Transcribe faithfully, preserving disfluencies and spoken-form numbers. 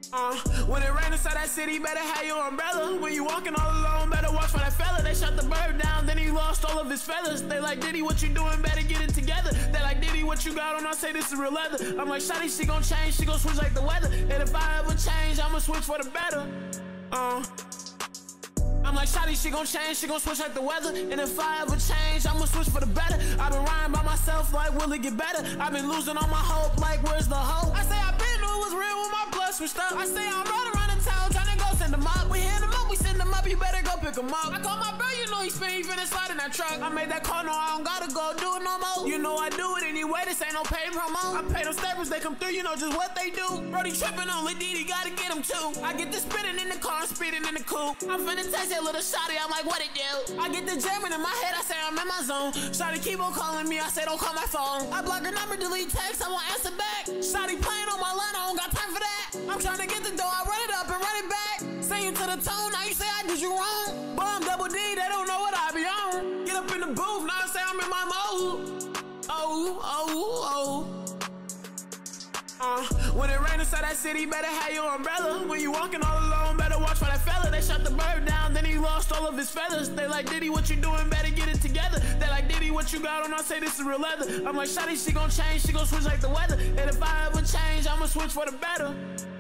Uh, when it rain inside that city, better have your umbrella. When you walking all alone, better watch for that fella. They shot the bird down, then he lost all of his feathers. They like, Diddy, what you doing? Better get it together. They like, Diddy, what you got on? I say this is real leather. I'm like, shawty, she gon' change, she gon' switch like the weather. And if I ever change, I'ma switch for the better. Uh. I'm like, shawty, she gon' change, she gon' switch like the weather. And if I ever change, I'ma switch for the better. I've been riding by myself like, will it get better? I've been losing all my hope like, where's the hope? I say I been knew it was real when my blood switched up. I say I'm running around the town trying to go send them up. We hit them up, we send them up, you better go pick them up. I call my bro, you know he spin, he finna slide in that truck. I made that call, no, I don't gotta go do it no more. You know I do it anyway, this ain't no paid promo. I pay them steppers, they come through, you know just what they do. Brody tripping on Lil Diddy, gotta get him too. I get the spinning in the car, I'm speeding in the coupe. I'm finna text that little shawty, I'm like, what it do? I get the jamming in my head, I say I'm in my zone. Shawty keep on calling me, I say don't call my phone. I block her number, delete text, I won't answer back. Shawty playing on my line, I don't got time for that. I'm trying to get the dough, I run it up and run it back. Singing to the tone, now you say I did you wrong. Boy, I'm double D, they don't know what I be on. Get up in the booth, now I say I'm in my mode. Oh, oh, oh. Uh, when it rain inside that city, better have your umbrella. When you walking all alone, better watch for that fella. They shot the bird down, then he lost all of his feathers. They like, Diddy, what you doing? Better get it together. They like, Diddy, what you got on? I say this is real leather. I'm like, shawty, she gon' change, she gon' switch like the weather. And if I ever change, I'ma switch for the better.